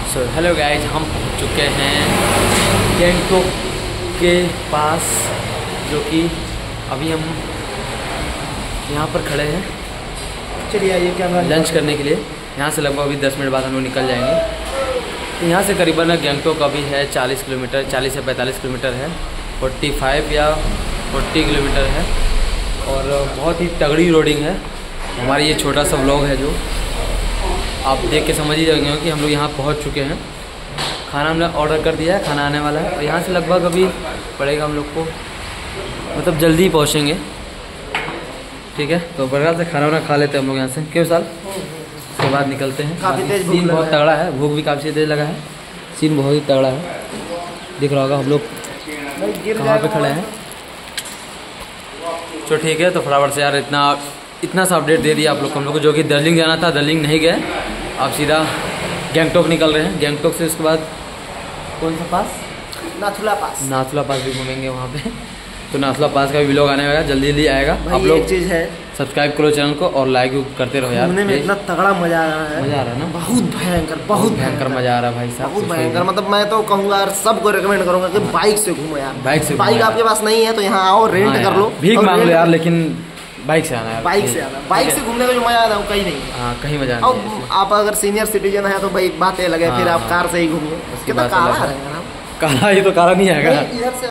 So hello guys, हम पहुंच चुके हैं गैंगटॉक के पास, जो कि अभी हम यहाँ पर खड़े हैं। चलिए आइए क्या लंच करने के लिए। यहाँ से लगभग अभी 10 मिनट बाद हम लोग निकल जाएंगे। तो यहाँ से करीबन गैंगटॉक अभी है 40 किलोमीटर, 40 से 45 किलोमीटर है, 45 या 40 किलोमीटर है। और बहुत ही तगड़ी रोडिंग है। हमारी ये छोटा सा व्लॉग है जो आप देख के समझ ही जाएंगे कि हम लोग यहाँ पहुँच चुके हैं। खाना हमने ऑर्डर कर दिया है, खाना आने वाला है। और यहाँ से लगभग अभी पड़ेगा हम लोग को, मतलब जल्दी ही पहुँचेंगे। ठीक है, तो बढ़िया से खाना वाना खा लेते हैं हम लोग यहाँ से। क्यों साल? उसके बाद निकलते हैं। काफ़ी तेज भूख सीन बहुत तगड़ा है, भूख भी काफ़ी तेज लगा है। सीन बहुत ही तगड़ा है, दिख रहा होगा। हम लोग कहाँ पे खड़े हैं। तो ठीक है, तो फटाफट से यार इतना सा अपडेट दे दिया आप लोग को। हम लोग को जो कि दार्जिलिंग जाना था, दार्जिलिंग नहीं गए, आप सीधा गैंगटॉक निकल रहे हैं। गैंगटॉक से उसके बाद कौन सा पास? नाथुला पास। नाथुला पास भी घूमेंगे वहाँ पे। तो नाथुला पास का भी व्लॉग आने वाला, जल्दी आएगा। आप लोग एक चीज़ है, सब्सक्राइब करो चैनल को और लाइक करते रहो यार। घूमने में इतना तगड़ा मजा आ रहा है। मजा आ रहा है ना, बहुत भयंकर, बहुत भयंकर मजा आ रहा है भाई साहब। बहुत भयंकर। मतलब मैं तो कहूँगा यार, सबको रेकमेंड करूँगा कि बाइक से घूमो यार। बाइक आपके पास नहीं है तो यहाँ आओ, रेंट कर लो, भीख मांग लो यार, लेकिन बाइक से आना है। बाइक से आना, बाइक से घूमने का जो मजा आता है वो कहीं नहीं है। हाँ, कहीं मजा और नहीं है। आप अगर सीनियर सिटीजन है तो भाई बात अलग है, फिर आप कार से ही घूमिए। उसकी कितना बात काला अलग है। रहेगा ना, काला ही तो काला नहीं आएगा। इधर से